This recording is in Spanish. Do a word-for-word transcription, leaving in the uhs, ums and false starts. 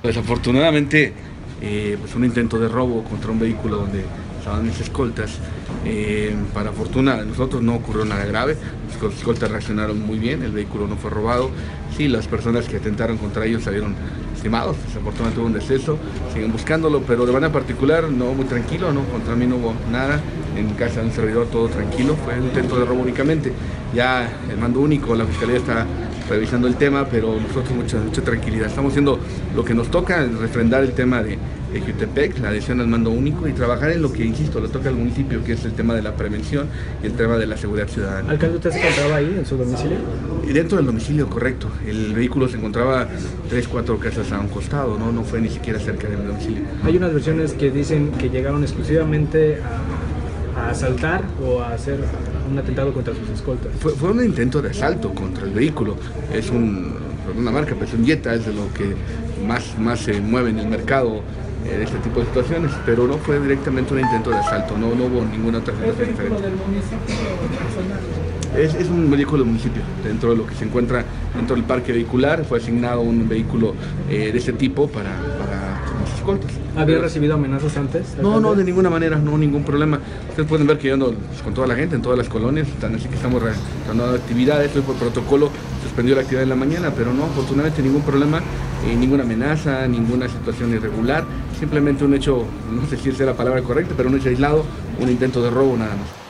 Desafortunadamente, eh, pues un intento de robo contra un vehículo donde estaban mis escoltas. Eh, para fortuna de nosotros no ocurrió nada grave, los escoltas reaccionaron muy bien, el vehículo no fue robado. Sí, las personas que atentaron contra ellos salieron estimados, desafortunadamente tuvo un deceso, siguen buscándolo, pero de manera particular no, muy tranquilo, no, contra mí no hubo nada, en casa de un servidor todo tranquilo, fue un intento de robo únicamente. Ya el mando único, la fiscalía está revisando el tema, pero nosotros mucha, mucha tranquilidad. Estamos haciendo lo que nos toca, refrendar el tema de Ejutepec, la adhesión al mando único y trabajar en lo que, insisto, le toca al municipio, que es el tema de la prevención y el tema de la seguridad ciudadana. ¿Alcalde, usted se encontraba ahí en su domicilio? Y dentro del domicilio, correcto. El vehículo se encontraba tres, cuatro casas a un costado, no, no fue ni siquiera cerca del domicilio. Hay unas versiones que dicen que llegaron exclusivamente a, a asaltar o a hacer un atentado contra sus escoltas. Fue, fue un intento de asalto contra el vehículo. Es un, una marca, pues un Jetta, es de lo que más, más se mueve en el mercado de este tipo de situaciones, pero no fue directamente un intento de asalto, no, no hubo ninguna otra situación diferente. Es, es un vehículo del municipio, dentro de lo que se encuentra dentro del parque vehicular, fue asignado un vehículo eh, de ese tipo para, para las escoltas. ¿Había recibido amenazas antes? No, no, de ninguna manera, no, ningún problema. Ustedes pueden ver que yo ando con toda la gente, en todas las colonias, están, así que estamos realizando actividades, hoy por protocolo suspendió la actividad en la mañana, pero no, afortunadamente ningún problema, eh, ninguna amenaza, ninguna situación irregular, simplemente un hecho, no sé si esa es la palabra correcta, pero un hecho aislado, un intento de robo nada más.